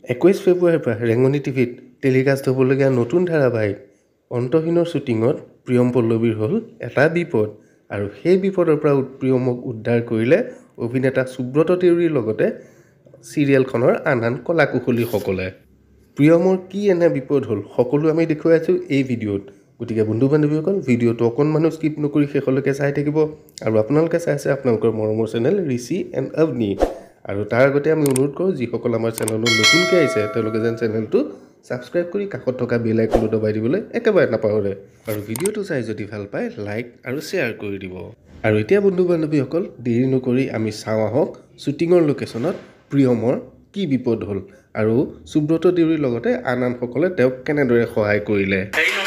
21 ফেব্ৰুৱাৰীৰ পৰা ৰেঙনি টিভিত টেলিকাষ্ট হ'বলগীয়া নতুন ধাৰাবাহিক অন্তহীনৰ শ্বুটিঙত প্ৰিয়ম পল্লৱীৰ হ'ল এটা বিপদ আৰু সেই বিপদৰ পৰা প্ৰিয়মক উদ্ধাৰ কৰিলে অভিনেতা সুব্ৰত দেউৰীৰ লগতে চিৰিয়েলখনৰ আন কলাকুশলীসকলে। প্ৰিয়মৰ কি এনে বিপদ হ'ল সকলো আমি দেখুৱাই আছোঁ এই ভিডিঅ'ত। গতিকে বন্ধু বান্ধৱীসকল ভিডিঅ'টো অকণমানো স্কিপ নকৰি শেষলৈকে চাই থাকিব আৰু আপোনালোকে চাই আছে আপোনালোকৰ মৰমৰ চেনেল ঋষি এণ্ড অৱনী। আৰু তাৰ আগতে আমি অনুৰোধ কৰোঁ যিসকল আমাৰ চেনেলত নতুনকৈ আহিছে তেওঁলোকে যেন চেনেলটো ছাবস্ক্ৰাইব কৰি কাষত থকা বেল আইকনটো দবাই দিবলৈ একেবাৰে নাপাহৰে আৰু ভিডিঅ'টো চাই যদি ভাল পায় লাইক আৰু শ্বেয়াৰ কৰি দিব। আৰু এতিয়া বন্ধু বান্ধৱীসকল দেৰি নকৰি আমি চাওঁ আহক শ্বুটিঙৰ লোকেশ্যনত প্ৰিয়মৰ কি বিপদ হ'ল আৰু সুব্ৰত দেউৰীৰ লগতে আনসকলে তেওঁক কেনেদৰে সহায় কৰিলে।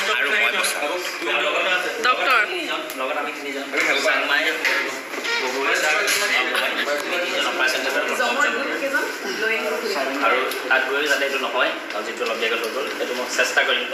আৰু তাত গৈ যাতে এইটো নহয় আৰু যিটো অলপ জেগাত হৈ গ'ল সেইটো মই চেষ্টা কৰিম।